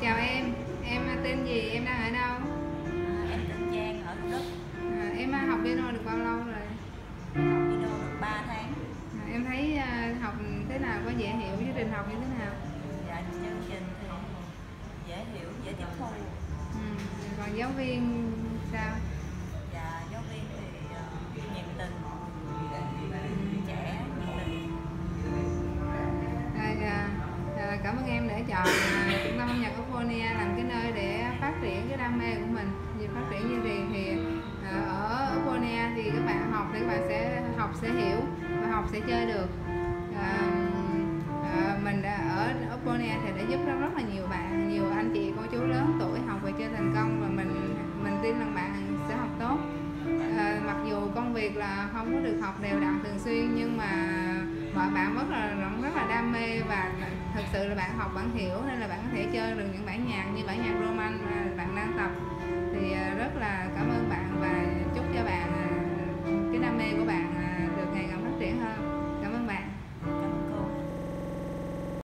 Chào em tên gì, em đang ở đâu? Em tên Trang ở Thủ Đức. Em học piano được bao lâu rồi? Em học piano được 3 tháng. Em thấy học thế nào, có dễ hiểu, chương trình học như thế nào? Dạ, chương trình thì dễ hiểu, dễ tiếp thu. Còn giáo viên sao? Dạ, giáo viên thì nhiệt tình, trẻ, nhiệt tình. Cảm ơn em đã chọn trung tâm âm nhạc Ophonia làm cái nơi để phát triển cái đam mê của mình. Vì phát triển như vậy thì ở Ophonia thì các bạn học thì các bạn sẽ học sẽ hiểu và học sẽ chơi được. Mình đã ở Ophonia thì đã giúp rất là nhiều bạn, nhiều anh chị cô chú lớn tuổi học và chơi thành công, và mình tin rằng bạn sẽ học tốt. Mặc dù công việc là không có được học đều đặn thường xuyên, nhưng mà mọi bạn rất là đam mê, và thực sự là bạn học bạn hiểu, nên là bạn có thể chơi được những bản nhạc như bản nhạc Roman